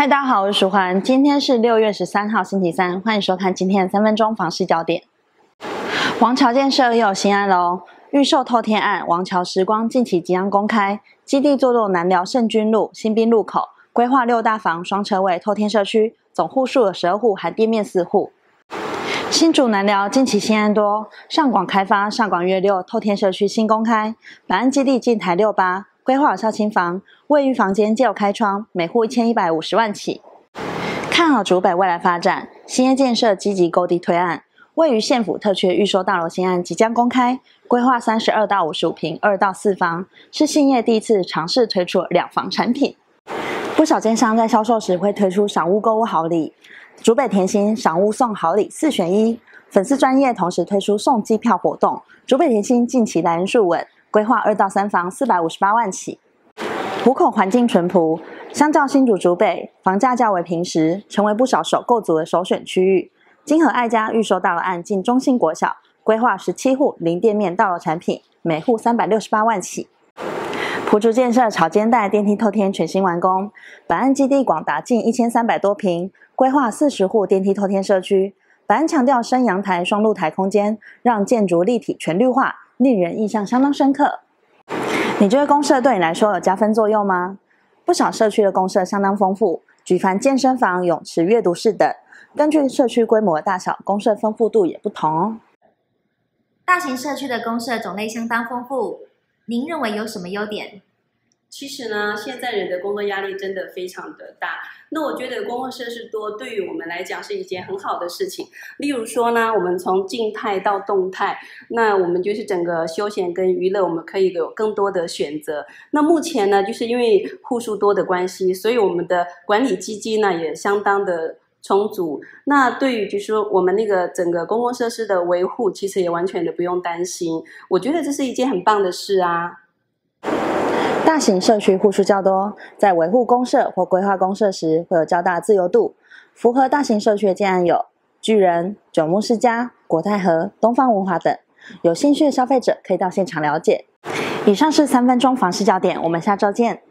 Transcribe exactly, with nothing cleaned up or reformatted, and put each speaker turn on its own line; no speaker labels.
嗨，大家好，我是淑环，今天是六月十三号星期三，欢迎收看今天的三分钟房市焦点。王桥建设又有新案喽，预售透天案王桥时光近期即将公开，基地坐落南寮圣君路新滨路口，规划六大房双车位透天社区，总户数有十二户，含店面四户。新竹南寮近期新案多，上广开发上广约六透天社区新公开，本案基地近台六八。规划有孝亲房，卫浴房间皆有开窗，每户一千一百五十万起。看好竹北未来发展，新业建设积极购地推案，位于县府特区预售大楼新案即将公开，规划三十二到五十五坪二到四房，是信业第一次尝试推出两房产品。不少建商在销售时会推出赏屋购物好礼，竹北甜心赏屋送好礼四选一，粉丝专业同时推出送机票活动，竹北甜心近期来人数稳。规划二到三房四百五十八万起，湖口环境淳朴，相较新竹竹北，房价较为平实，成为不少首购族的首选区域。金河爱家预售大楼案进中心国小，规划十七户零店面大楼产品，每户三百六十八万起。埔竹建设草间带电梯透天全新完工，本案基地广达近一千三百多坪，规划四十户电梯透天社区。本案强调深阳台、双露台空间，让建筑立体全绿化。令人印象相当深刻。你觉得公设对你来说有加分作用吗？不少社区的公设相当丰富，举凡健身房、泳池、阅读室等，根据社区规模的大小，公设丰富度也不同哦。
大型社区的公设种类相当丰富，您认为有什么优点？
其实呢，现在人的工作压力真的非常的大。那我觉得公共设施多对于我们来讲是一件很好的事情。例如说呢，我们从静态到动态，那我们就是整个休闲跟娱乐，我们可以有更多的选择。那目前呢，就是因为户数多的关系，所以我们的管理基金呢也相当的充足。那对于就是说我们那个整个公共设施的维护，其实也完全的不用担心。我觉得这是一件很棒的事啊。
大型社区户数较多，在维护公设或规划公设时会有较大自由度。符合大型社区的建案有巨人、九牧世家、国泰河、东方文华等。有兴趣的消费者可以到现场了解。以上是三分钟房市焦点，我们下周见。